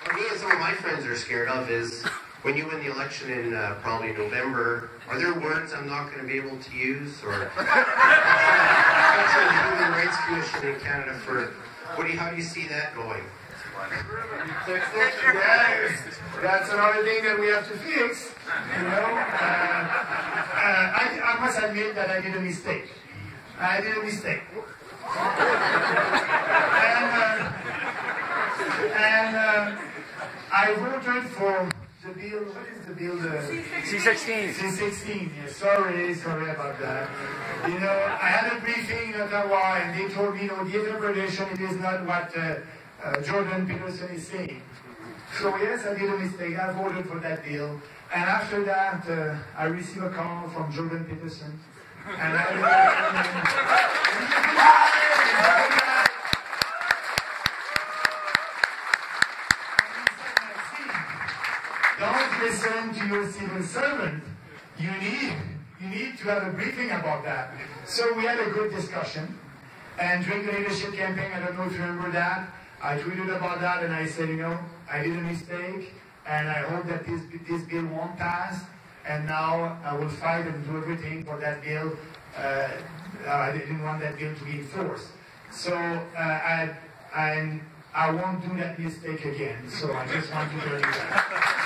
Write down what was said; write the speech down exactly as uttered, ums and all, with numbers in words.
For me and some of my friends are scared of is when you win the election in uh, probably November, are there words I'm not going to be able to use? Or especially the Human Rights Commission in Canada for, what do you, how do you see that going? Yeah, that's another thing that we have to fix, you know. Uh, uh, I, I must admit that I did a mistake. I did a mistake. and uh, and uh, I voted for the bill, what is the bill? The C sixteen. C sixteen, yeah, sorry, sorry about that. You know, I had a briefing in Ottawa and they told me, you know, the interpretation, it is not what uh, uh, Jordan Peterson is saying. So yes, I did a mistake, I voted for that bill. And after that, uh, I received a call from Jordan Peterson. And I don't listen to your civil servant. You need, you need to have a briefing about that. So we had a good discussion. And during the leadership campaign, I don't know if you remember that, I tweeted about that and I said, you know, I did a mistake and I hope that this, this bill won't pass. And now I will fight and do everything for that bill. Uh, I didn't want that bill to be enforced. So uh, I, I, I won't do that mistake again. So I just want to tell you that.